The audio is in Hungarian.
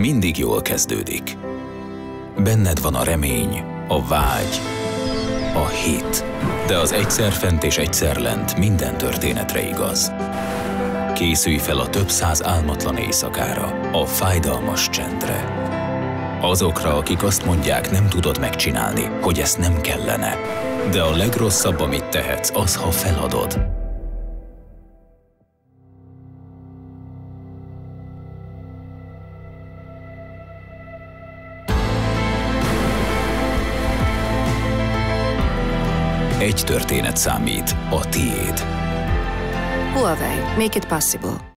mindig jól kezdődik. Benned van a remény, a vágy, a hit, de az egyszer fent és egyszer lent minden történetre igaz. Készülj fel a több száz álmatlan éjszakára, a fájdalmas csendre. Azokra, akik azt mondják, nem tudod megcsinálni, hogy ezt nem kellene. De a legrosszabb, amit tehetsz, az, ha feladod. Egy történet számít, a tiéd. Huawei. Make it possible.